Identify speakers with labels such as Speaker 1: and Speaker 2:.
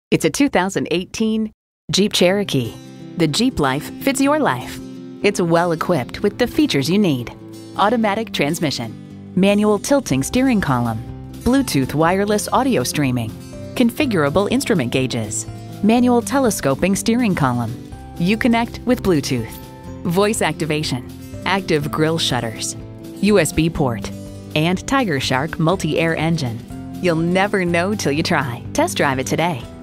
Speaker 1: It's a 2018 Jeep Cherokee. The Jeep life fits your life. It's well equipped with the features you need: automatic transmission, manual tilting steering column, Bluetooth wireless audio streaming, configurable instrument gauges, manual telescoping steering column, Uconnect with Bluetooth, voice activation, active grille shutters, USB port, and Tiger Shark multi-air engine. You'll never know till you try. Test drive it today.